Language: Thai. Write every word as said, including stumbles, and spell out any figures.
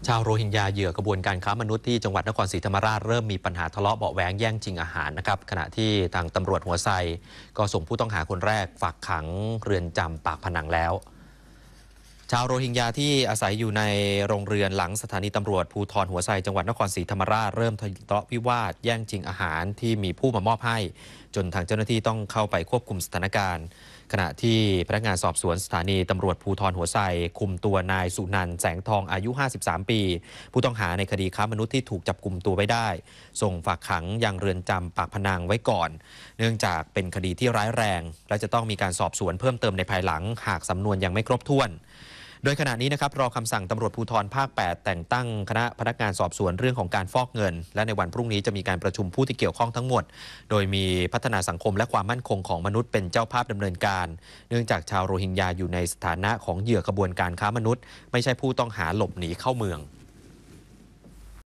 ชาวโรฮิงญาเหยื่อกระบวนการค้ามนุษย์ที่จังหวัดนครศรีธรรมราชเริ่มมีปัญหาทะเลาะเบาะแว้งแย่งชิงอาหารนะครับขณะที่ทางตำรวจหัวไซก็ส่งผู้ต้องหาคนแรกฝากขังเรือนจำปากพนังแล้วชาวโรฮิงญาที่อาศัยอยู่ในโรงเรือนหลังสถานีตำรวจภูธรหัวไซจังหวัดนครศรีธรรมราชเริ่มทะเลาะวิวาทแย่งชิงอาหารที่มีผู้มามอบให้จนทางเจ้าหน้าที่ต้องเข้าไปควบคุมสถานการณ์ขณะที่พนักงานสอบสวนสถานีตำรวจภูธรหัวไซคุมตัวนายสุนันท์แสงทองอายุห้าสิบสามปีผู้ต้องหาในคดีค้ามนุษย์ที่ถูกจับกุมตัวไว้ได้ส่งฝากขังยังเรือนจำปากพนังไว้ก่อนเนื่องจากเป็นคดีที่ร้ายแรงและจะต้องมีการสอบสวนเพิ่มเติมในภายหลังหากสำนวนยังไม่ครบถ้วนโดยขณะนี้นะครับรอคำสั่งตำรวจภูธรภาคแปดแต่งตั้งคณะพนักงานสอบสวนเรื่องของการฟอกเงินและในวันพรุ่งนี้จะมีการประชุมผู้ที่เกี่ยวข้องทั้งหมดโดยมีพัฒนาสังคมและความมั่นคงของมนุษย์เป็นเจ้าภาพดำเนินการเนื่องจากชาวโรฮิงญาอยู่ในสถานะของเหยื่อกระบวนการค้ามนุษย์ไม่ใช่ผู้ต้องหาหลบหนีเข้าเมือง